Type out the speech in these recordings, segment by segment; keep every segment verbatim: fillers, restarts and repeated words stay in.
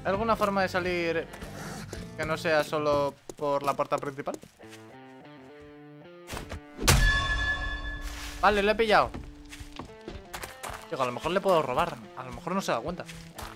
¿Alguna forma de salir que no sea solo por la puerta principal? Vale, lo he pillado. Digo, a lo mejor le puedo robar. A lo mejor no se da cuenta.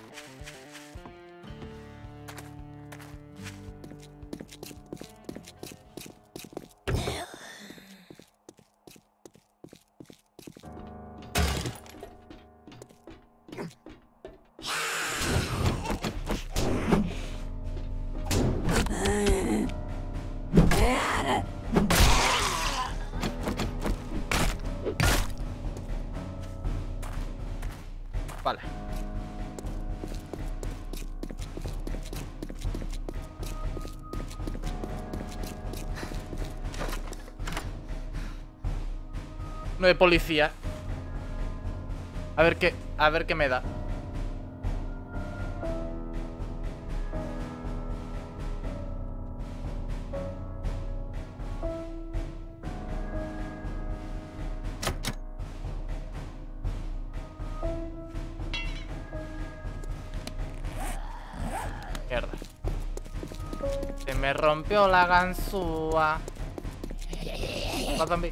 Vale. No hay policía. A ver qué, a ver qué me da. Mierda. Se me rompió la ganzúa. Va, zombie.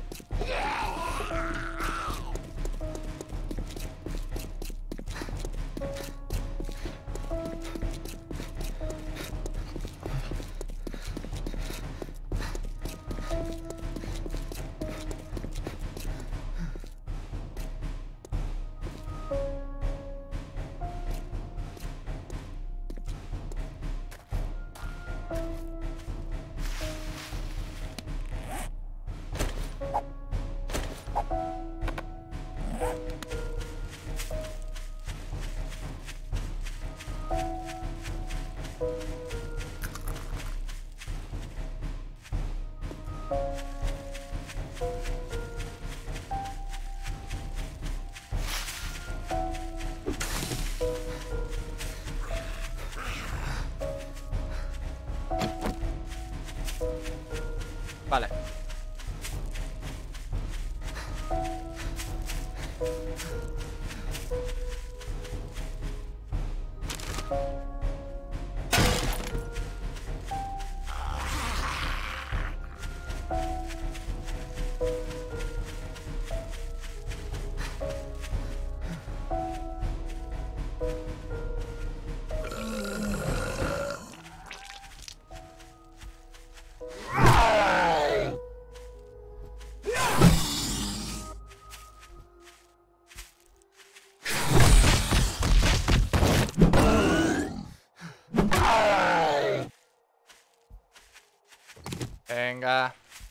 Vale. Venga.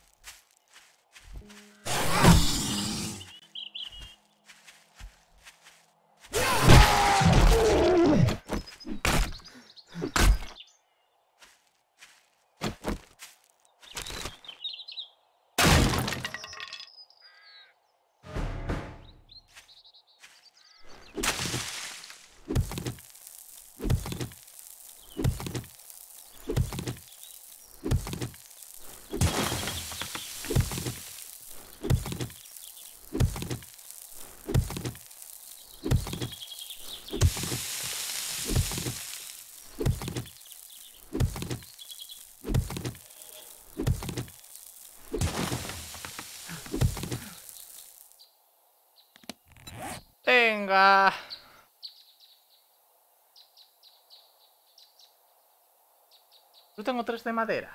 Venga. Yo tengo tres de madera.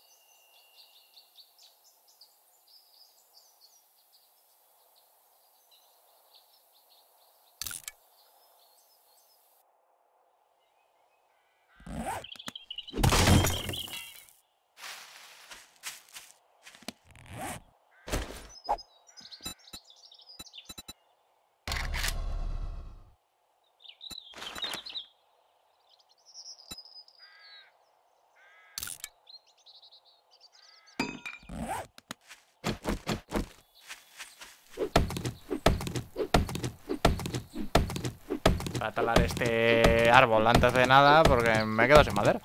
Para talar este árbol antes de nada, porque me quedo sin madera.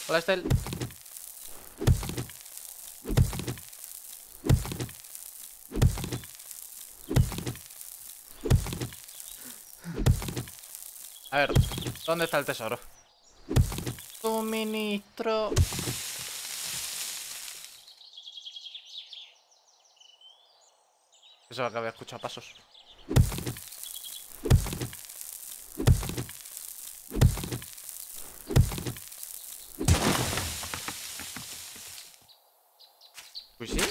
Hola, Estel. A ver, ¿dónde está el tesoro? Suministro. Eso que había escuchado pasos. Pues sí.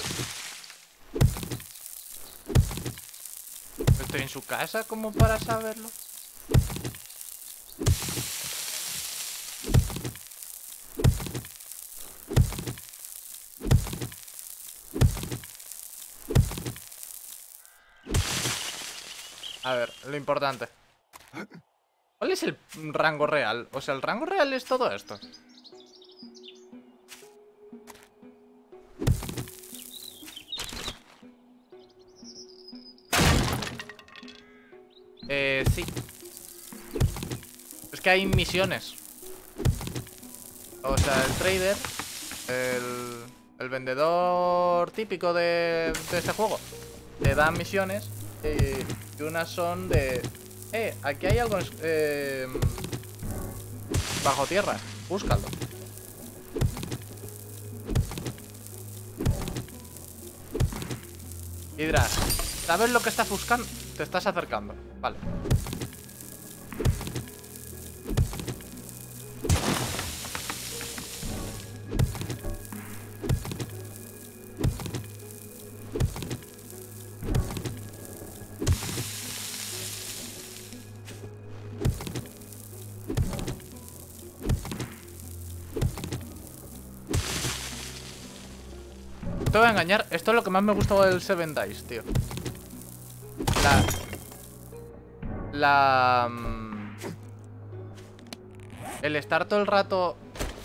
Estoy en su casa como para saberlo. A ver, lo importante. ¿Cuál es el rango real? O sea, el rango real es todo esto. Eh, sí. Es que hay misiones. O sea, el trader, el, el vendedor típico de, de este juego, te da misiones y, y unas son de... Eh, aquí hay algo eh, bajo tierra, búscalo. Y dirás, ¿sabes lo que estás buscando? Te estás acercando, vale. No te voy a engañar, esto es lo que más me gustó del Seven Dice, tío. La... La... mm, El estar todo el rato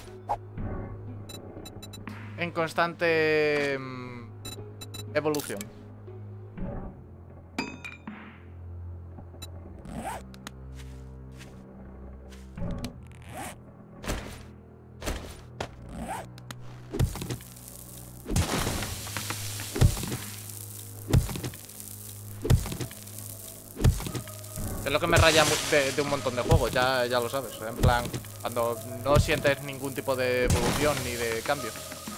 en constante mm, evolución. Es lo que me raya de, de un montón de juegos, ya, ya lo sabes. En plan, cuando no sientes ningún tipo de evolución ni de cambio.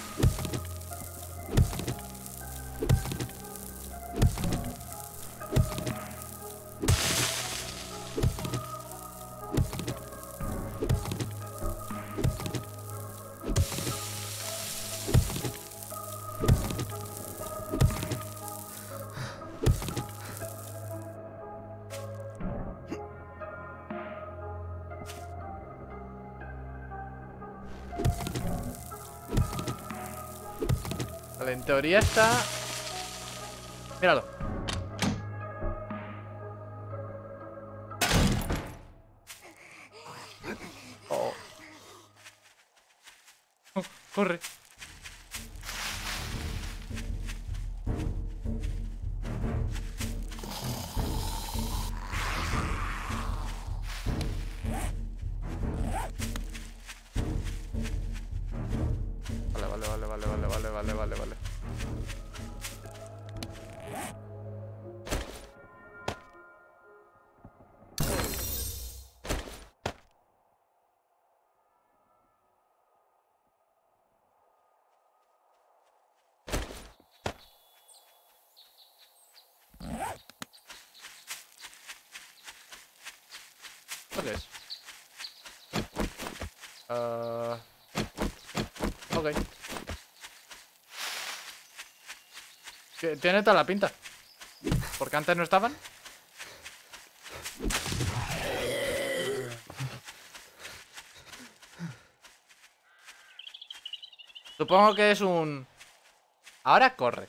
Vale, en teoría está... Míralo. Oh. Oh, corre. Vale, vale, vale, vale, vale, vale, vale, vale, vale. ¿Qué es? Uh... Ok. Tiene toda la pinta. Porque antes no estaban. Supongo que es un... Ahora corre.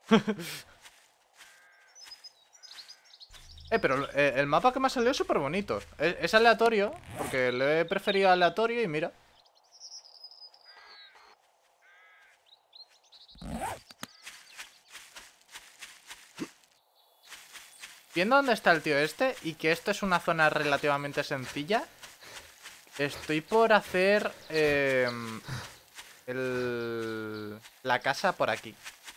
Eh, pero eh, el mapa que me ha salido es súper bonito. Es, es aleatorio, porque le he preferido aleatorio y mira. Viendo dónde está el tío este y que esto es una zona relativamente sencilla, Estoy por hacer eh, el, la casa por aquí.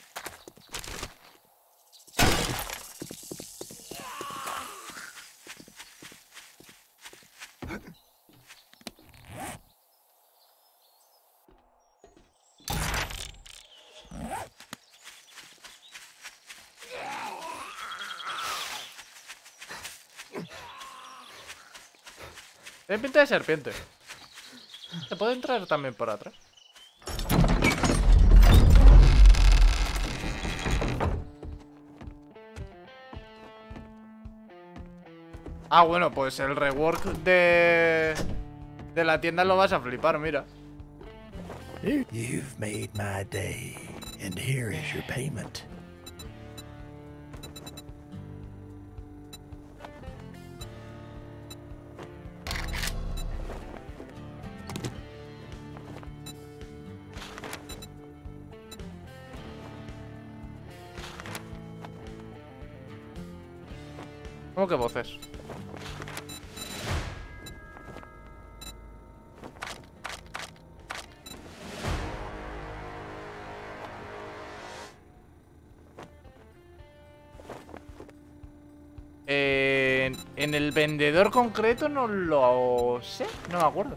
Tiene pinta de serpiente. ¿Se puede entrar también por atrás? Ah, bueno, pues el rework de... de la tienda lo vas a flipar, mira. You've made my day, and here is your payment. ¿Cómo que voces? Eh, en el vendedor concreto no lo sé, no me acuerdo.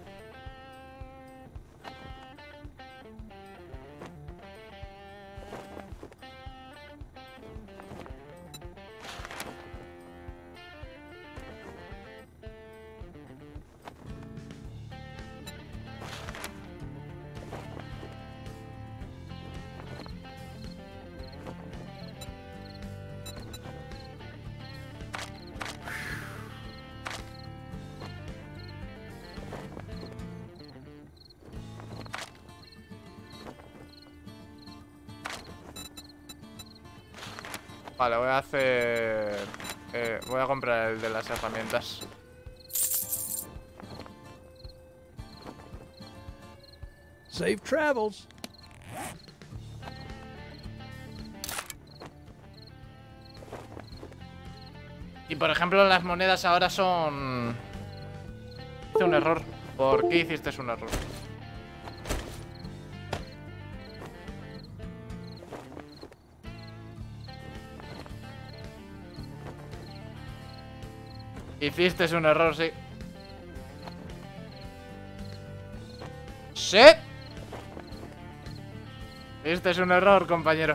Vale, voy a hacer... Eh, voy a comprar el de las herramientas. Safe travels. Y por ejemplo, las monedas ahora son... Hice un error. ¿Por qué hiciste un error? Hiciste un error, sí. ¡Sí! Hiciste un error, compañero.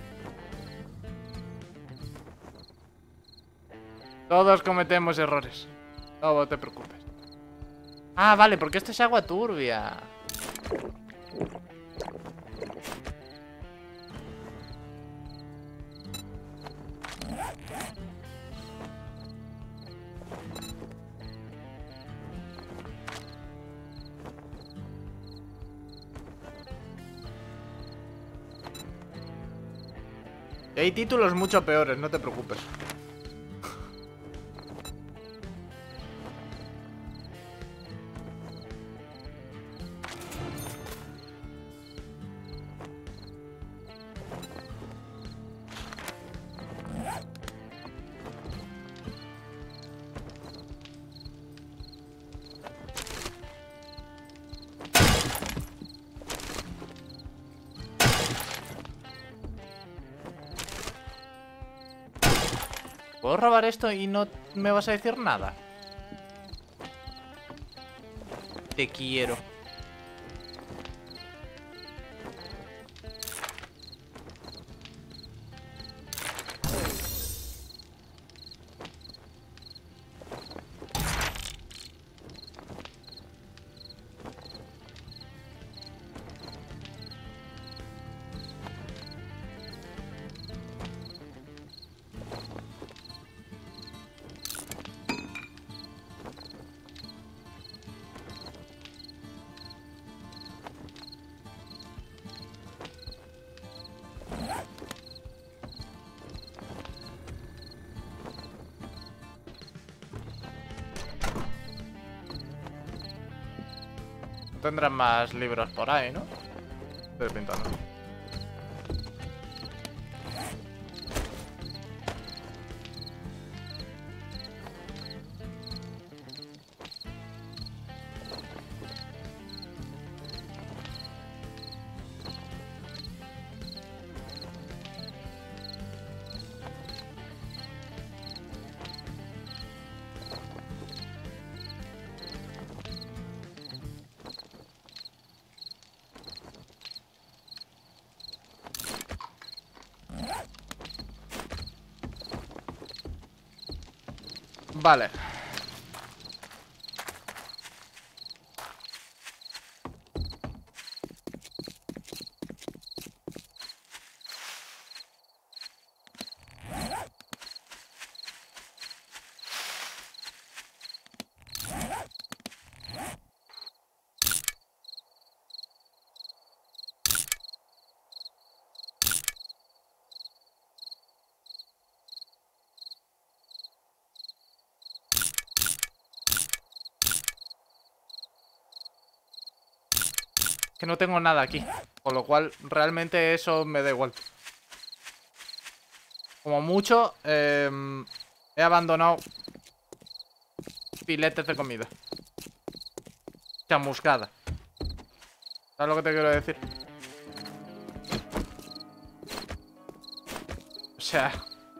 Todos cometemos errores. No te preocupes. Ah, vale, porque esto es agua turbia. Y hay títulos mucho peores, no te preocupes. ¿Puedo robar esto y no me vas a decir nada? Te quiero. Tendrán más libros por ahí, ¿no? Estoy pintando. Vale. Que no tengo nada aquí, con lo cual realmente eso me da igual. Como mucho, eh, he abandonado filetes de comida chamuscada. ¿Sabes lo que te quiero decir? O sea...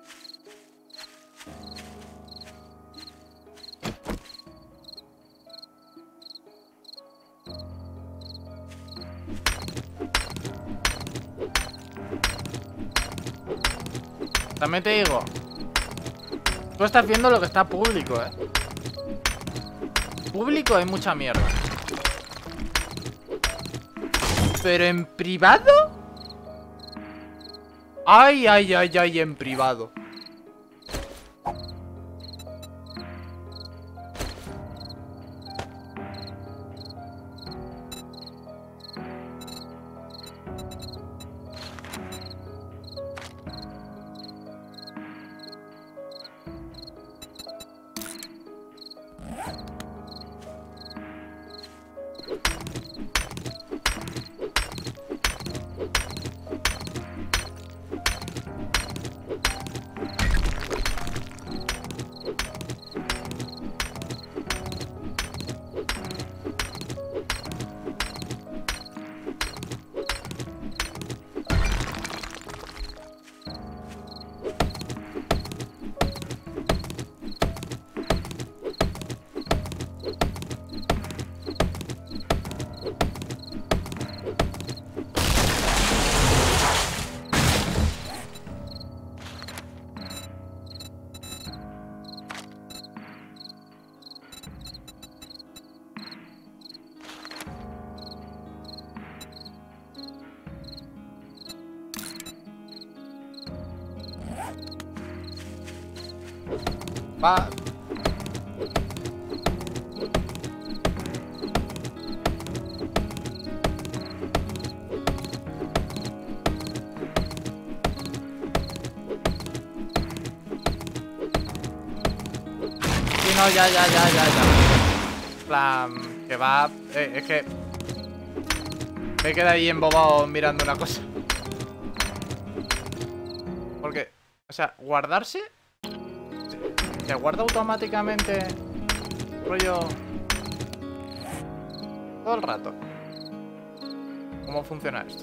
También te digo, tú estás viendo lo que está público, eh. Público hay mucha mierda. Pero en privado, ay, ay, ay, ay, en privado. Va. Sí, no, ya, ya, ya, ya, ya. Plan, que va... Eh, es que... Me queda ahí embobado mirando una cosa. Porque, o sea, guardarse... ¿Se guarda automáticamente? Rollo... Todo el rato. ¿Cómo funciona esto?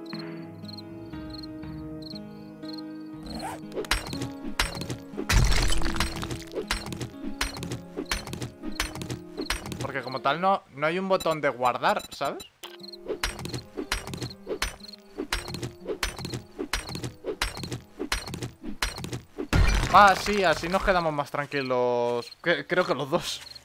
Porque como tal no, no hay un botón de guardar, ¿sabes? Ah, sí, así nos quedamos más tranquilos. Creo que los dos.